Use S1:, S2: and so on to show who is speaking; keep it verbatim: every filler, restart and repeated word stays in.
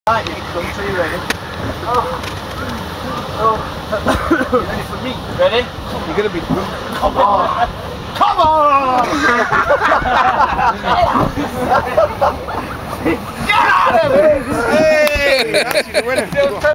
S1: Alright, Eccles, are you ready? Oh. Oh. You ready for me? Ready? You're gonna be good. Come on! Come on! Get out of here! Hey! That's the winner.